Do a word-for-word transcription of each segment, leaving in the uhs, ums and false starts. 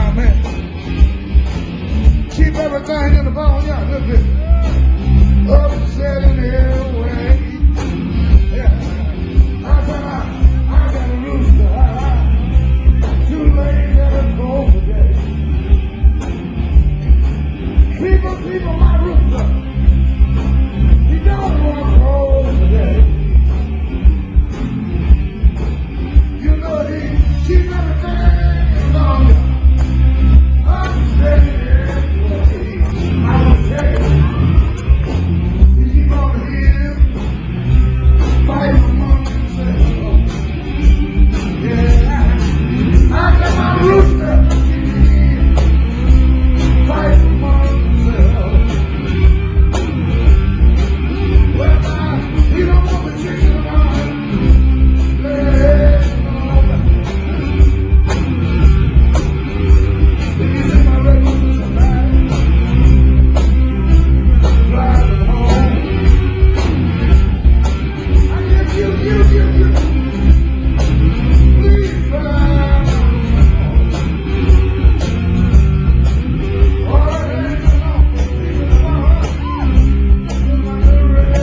now, man. Keep everything in the bone, yeah, look at it. Upset in every way. Yeah. I got a, I got a rooster. I, I, too late, let it go today. People, people, my rooster. He don't want to roll today. You know he keep everything on you. I'm steady anyway. I will tell you. He keep on here, fight among themselves. Yeah, I got my rooster. Fight among themselves. Well, now, he don't want the chicken around. Let's go. He's in my regular tonight. Driving home. I get you, you, you, you. Please drive home. All right, hang on. Leave it alone. In my little red.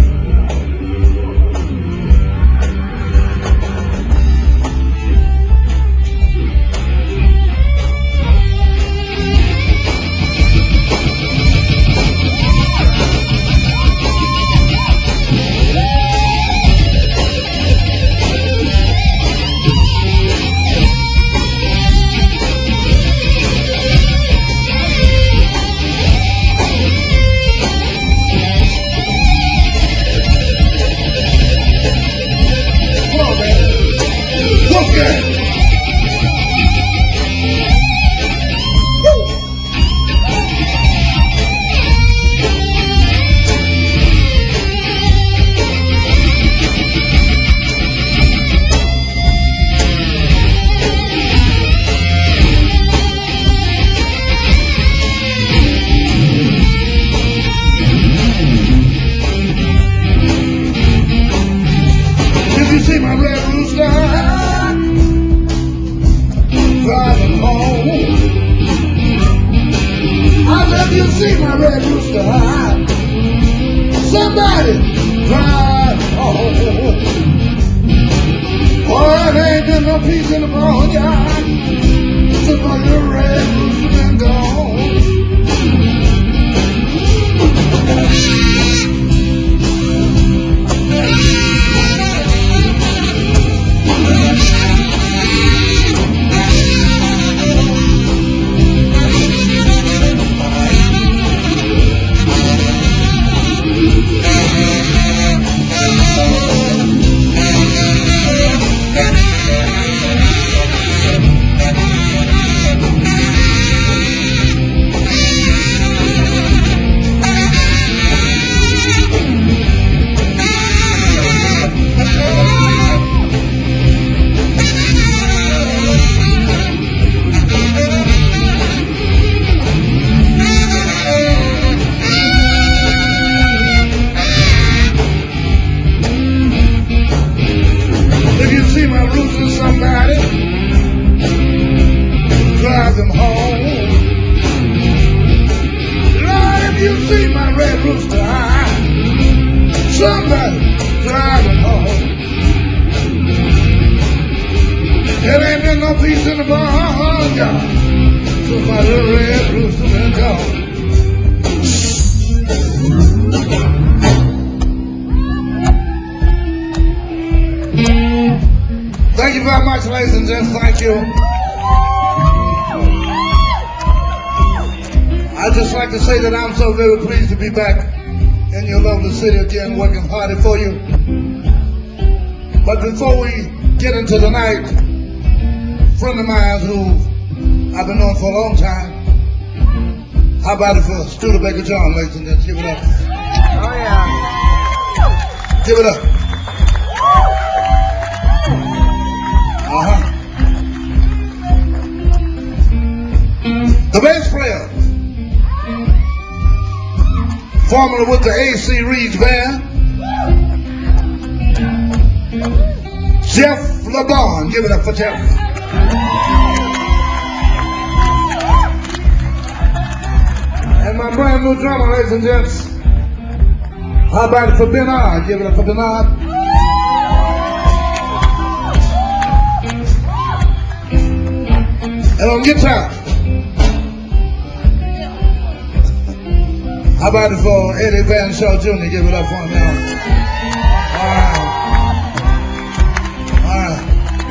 Come on, man. Look at it. Woo. Did you see my red rooster driving home? I let you see my red rooster. Somebody drive home. Boy, there ain't been no peace in the barnyard since my little red rooster been gone. If you see my rooster, somebody drive them home. Lord, if you see my red rooster, somebody drive them home. There ain't been no peace in the barnyard since my little red rooster been gone. Thank you very much, ladies and gents. Thank you. I'd just like to say that I'm so very pleased to be back in your lovely city again, working hard for you. But before we get into the night, a friend of mine who I've been knowing for a long time, how about it for Studebaker John, ladies and gents? Give it up. Oh, yeah. Give it up. Uh-huh. The bass player, formerly with the A C Reeds Band, Jeff LeBon. Give it up for Jeff. brand new drummer, ladies and gents. How about it for Bernard? Give it up for Bernard. And on guitar, how about it for Eddie Van Shaw Junior? Give it up for him now. All right. All right.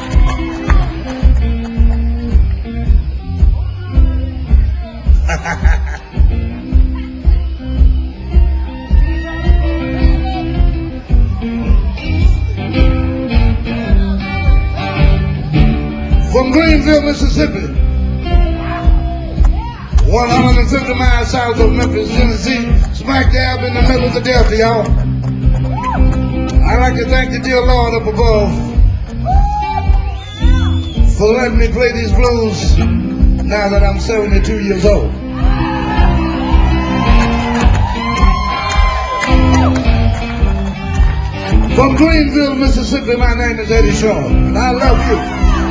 From Greenville, Mississippi, one hundred fifty miles south of Memphis, Tennessee, smack dab in the middle of the Delta, y'all. I'd like to thank the dear Lord up above for letting me play these blues now that I'm seventy-two years old. From Greenville, Mississippi, my name is Eddie Shaw, and I love you.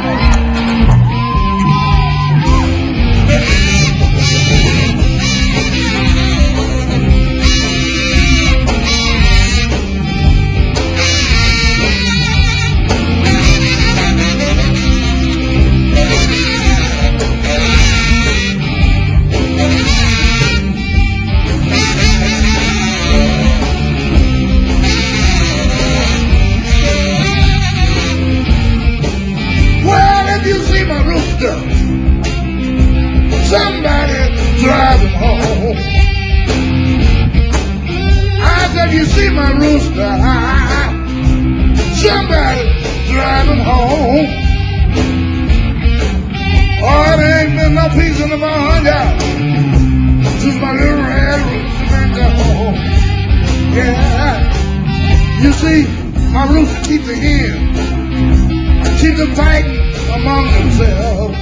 Somebody drive him home. I said, you see my rooster, somebody drive him home. Oh, there ain't been no peace in the barn, y'all, since my little red rooster been gone. Yeah, you see, my rooster keep the hen, keep them fighting among themselves.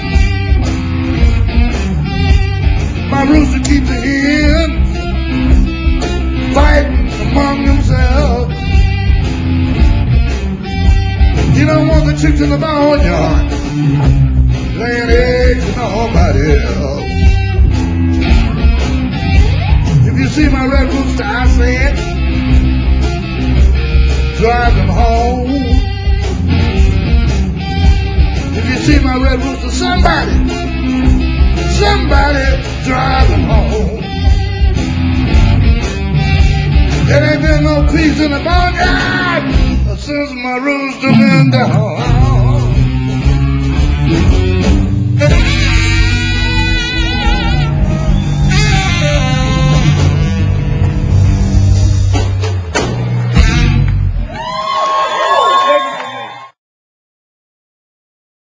My rooster keep the hens fighting among themselves. You don't want the chicks in the barnyard laying eggs for nobody else. If you see my red rooster, I said, drive him home. If you see my red rooster, somebody, somebody drive him home. There ain't been no peace in the barnyard since my rooster been down.